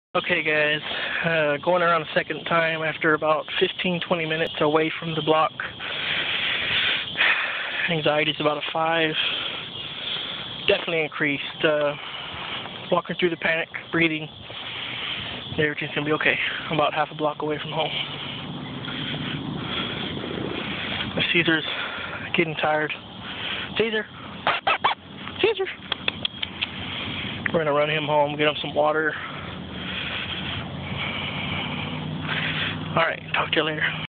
Okay guys, going around a second time after about 15-20 minutes away from the block. Anxiety's about a 5. Definitely increased. Walking through the panic, breathing. Everything's gonna be okay. I'm about half a block away from home. Caesar's getting tired. Caesar! Caesar! We're gonna run him home, get him some water. Alright, talk to you later.